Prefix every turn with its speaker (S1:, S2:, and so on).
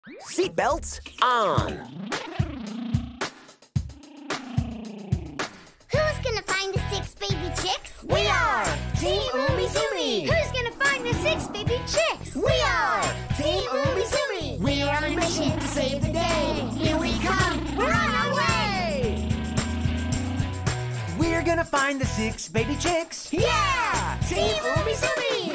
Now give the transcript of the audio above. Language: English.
S1: Seatbelts on.
S2: Who's gonna find the 6 baby chicks?
S1: We are Team Umizoomi.
S2: Who's gonna find the 6 baby chicks?
S1: We are Team Umizoomi.
S2: We are on a mission to save the day. Here we come, we're on our way.
S1: We're gonna find the 6 baby chicks.
S2: Yeah! Team Umizoomi!